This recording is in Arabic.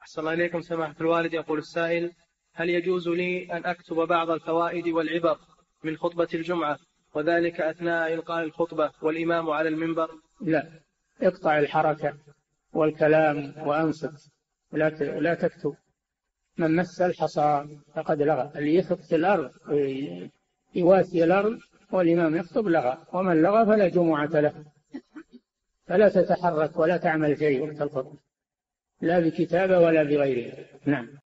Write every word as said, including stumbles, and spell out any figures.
أحسن الله إليكم سماحة الوالد. يقول السائل: هل يجوز لي أن أكتب بعض الفوائد والعبر من خطبة الجمعة وذلك أثناء إلقاء الخطبة والإمام على المنبر؟ لا، اقطع الحركة والكلام وأنصت، لا لا تكتب. من مس الحصى فقد لغى، اللي يخط في الأرض يواسي الأرض والإمام يخطب لغى، ومن لغى فلا جمعة له. فلا تتحرك ولا تعمل شيء وقت الخطبة، لا بكتابة ولا بغيرها. نعم.